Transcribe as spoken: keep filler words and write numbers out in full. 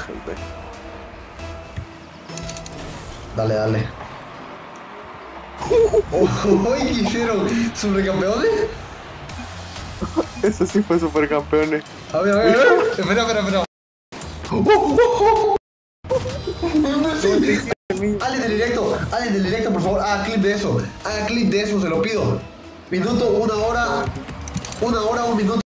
gente. Dale, dale. Oh, ¿qué hicieron? ¿Supercampeones? Eso sí fue supercampeones. A ver, a ver, a ver. Espera, espera, espera. Oh, oh, oh, oh. Sí. Alguien del directo, alguien del directo, por favor, haga clip de eso. Haga clip de eso, se lo pido. Minuto, una hora, una hora, un minuto.